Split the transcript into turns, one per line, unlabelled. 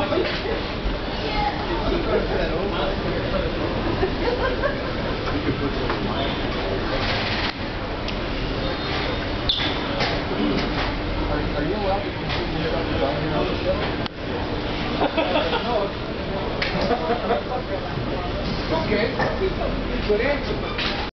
Are you allowed to continue stuff down here on the show? No. Okay. Good answer.